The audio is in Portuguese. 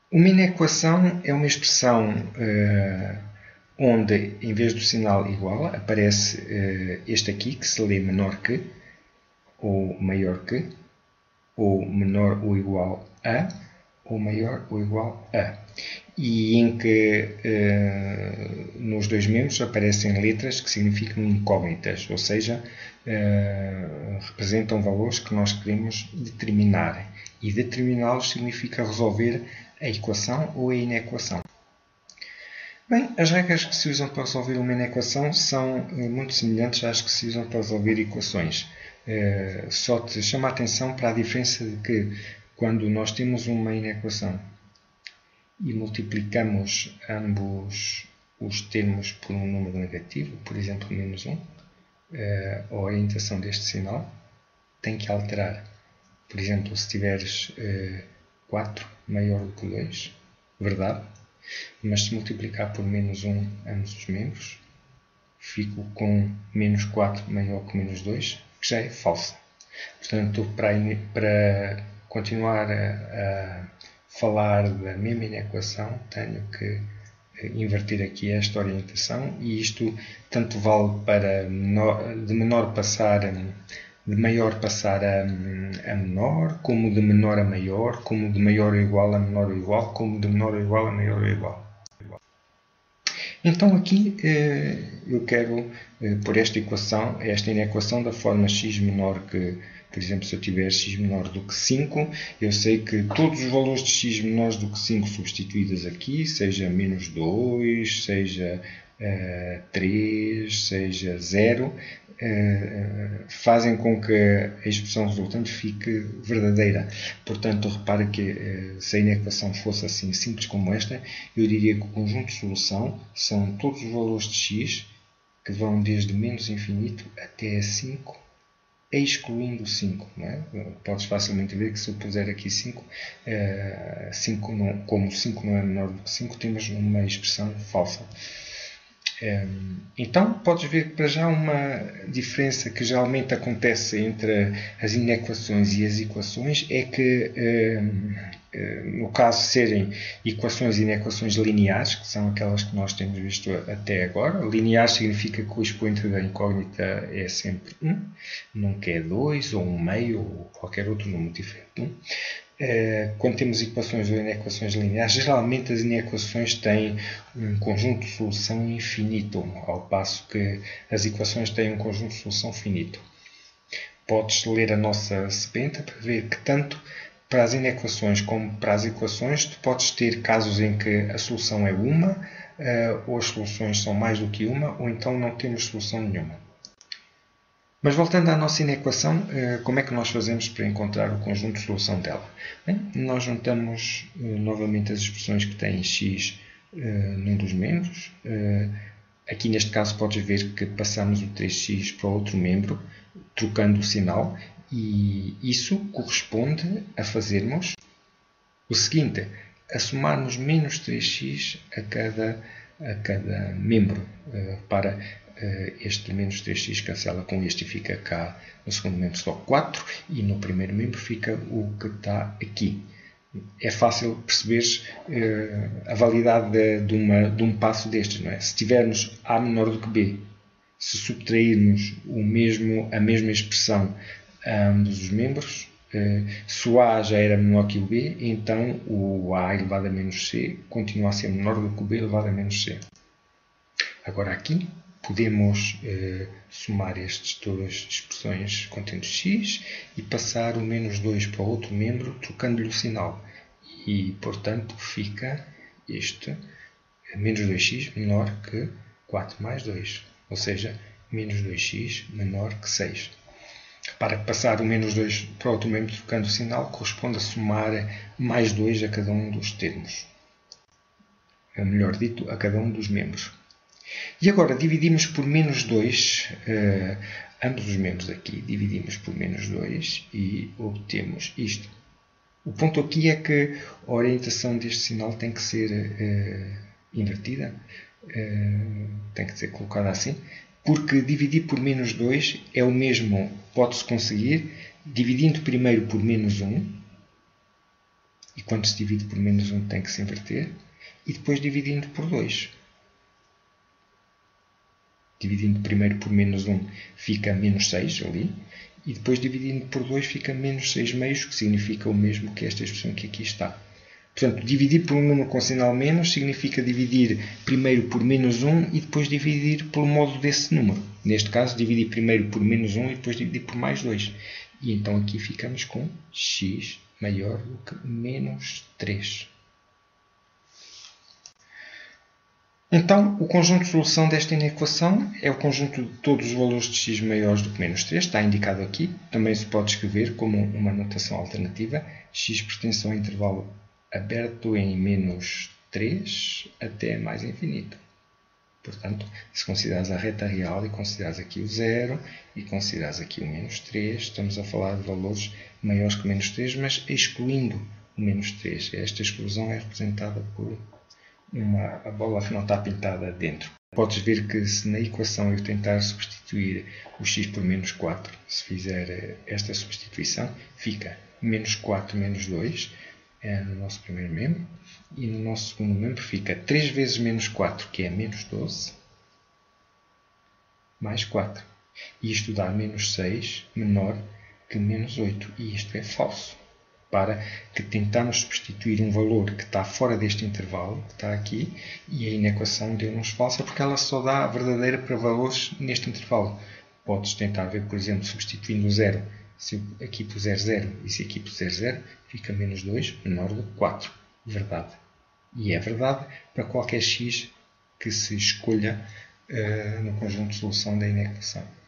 Uma inequação é uma expressão onde, em vez do sinal igual, aparece este aqui, que se lê menor que, ou maior que, ou menor ou igual a, ou maior ou igual a. E em que nos dois membros aparecem letras que significam incógnitas, ou seja, representam valores que nós queremos determinar. E determiná-los significa resolver a equação ou a inequação. Bem, as regras que se usam para resolver uma inequação são muito semelhantes às que se usam para resolver equações. Só te chama a atenção para a diferença de que quando nós temos uma inequação e multiplicamos ambos os termos por um número negativo, por exemplo, menos 1, a orientação deste sinal tem que alterar. Por exemplo, se tiveres 4 maior do que 2, verdade, mas se multiplicar por menos 1 ambos os membros, fico com menos 4 maior que menos 2, que já é falsa. Portanto, para continuar a falar da mesma inequação, tenho que inverter aqui esta orientação, e isto tanto vale para de maior passar a menor, como de menor a maior, como de maior ou igual a menor ou igual, como de menor ou igual a maior ou igual. Então aqui eu quero pôr esta inequação da forma x menor que, por exemplo, se eu tiver x menor do que 5, eu sei que todos os valores de x menores do que 5 substituídos aqui, seja menos 2, seja 3, seja 0, fazem com que a expressão resultante fique verdadeira. Portanto, repare que se a inequação fosse assim simples como esta, eu diria que o conjunto de solução são todos os valores de x que vão desde menos infinito até a 5, excluindo 5. Não é? Podes facilmente ver que se eu puser aqui 5, como 5 não é menor do que 5, temos uma expressão falsa. Então, podes ver que para já uma diferença que geralmente acontece entre as inequações e as equações é que, no caso de serem equações e inequações lineares, que são aquelas que nós temos visto até agora, linear significa que o expoente da incógnita é sempre 1, nunca é 2 ou 1 meio ou qualquer outro número diferente de 1. Quando temos equações ou inequações lineares, geralmente as inequações têm um conjunto de solução infinito, ao passo que as equações têm um conjunto de solução finito. Podes ler a nossa sebenta para ver que tanto para as inequações como para as equações tu podes ter casos em que a solução é uma, ou as soluções são mais do que uma, ou então não temos solução nenhuma. Mas voltando à nossa inequação, como é que nós fazemos para encontrar o conjunto de solução dela? Bem, nós juntamos novamente as expressões que têm x num dos membros. Aqui neste caso podes ver que passamos o 3x para outro membro, trocando o sinal, e isso corresponde a fazermos o seguinte: a somarmos menos 3x a cada membro. Para este menos 3x cancela com este e fica cá no segundo membro só 4, e no primeiro membro fica o que está aqui. É fácil perceber a validade de um passo destes, não é? Se tivermos A menor do que B, se subtrairmos a mesma expressão a ambos os membros, se o A já era menor que o B, então o A elevado a menos C continua a ser menor do que o B elevado a menos C. Agora aqui podemos somar estas duas expressões contendo x e passar o menos 2 para outro membro, trocando-lhe o sinal. E, portanto, fica este menos 2x menor que 4 mais 2, ou seja, menos 2x menor que 6. Para passar o menos 2 para outro membro trocando o sinal corresponde a somar mais 2 a cada um dos termos. Melhor dito, a cada um dos membros. E agora dividimos por menos 2, ambos os membros aqui, dividimos por menos 2 e obtemos isto. O ponto aqui é que a orientação deste sinal tem que ser invertida, tem que ser colocada assim, porque dividir por menos 2 é o mesmo, pode-se conseguir, dividindo primeiro por menos 1 E quando se divide por menos 1 tem que se inverter. E depois dividindo por 2. Dividindo primeiro por menos 1 fica menos 6 ali. E depois dividindo por 2 fica menos 6 meios, que significa o mesmo que esta expressão que aqui está. Portanto, dividir por um número com sinal menos significa dividir primeiro por menos 1 e depois dividir pelo módulo desse número. Neste caso, dividir primeiro por menos 1 e depois dividir por mais 2. E então aqui ficamos com x maior do que menos 3. Então, o conjunto de solução desta inequação é o conjunto de todos os valores de x maiores do que menos 3. Está indicado aqui. Também se pode escrever como uma notação alternativa. X pertence ao intervalo aberto em menos 3 até mais infinito. Portanto, se considerares a reta real e considerares aqui o 0 e considerares aqui o menos 3, estamos a falar de valores maiores que menos 3, mas excluindo o menos 3. Esta exclusão é representada por a bola que não está pintada dentro. Podes ver que se na equação eu tentar substituir o x por menos 4, se fizer esta substituição, fica menos 4 menos 2, no nosso primeiro membro, e no nosso segundo membro fica 3 vezes menos 4, que é menos 12, mais 4. E isto dá menos 6 menor que menos 8. E isto é falso. Para que tentamos substituir um valor que está fora deste intervalo, que está aqui, e a inequação deu-nos falsa, porque ela só dá a verdadeira para valores neste intervalo. Podes tentar ver, por exemplo, substituindo o 0. Se eu aqui puser 0 e se aqui puser 0, fica menos 2 menor do que 4. Verdade. E é verdade para qualquer x que se escolha no conjunto de solução da inequação.